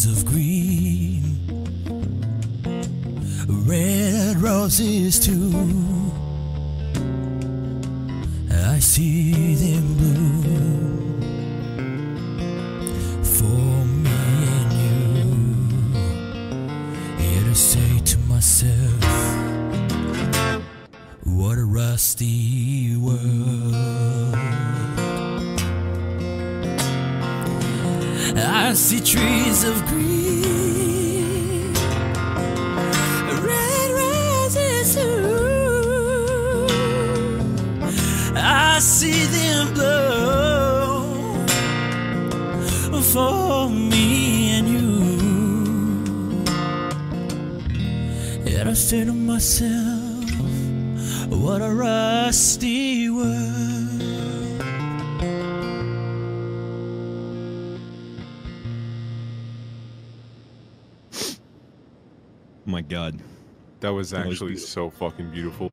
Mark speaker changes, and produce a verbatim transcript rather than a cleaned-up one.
Speaker 1: trees of green, red roses too. I see them bloom for me and you. Yet I say to myself, what a rusty world. I see trees of green, red roses too. I see them blow for me and you. Yet I say to myself, what a rusty world.
Speaker 2: Oh my God.
Speaker 3: That was
Speaker 2: That was
Speaker 3: actually
Speaker 2: beautiful.
Speaker 3: so fucking beautiful.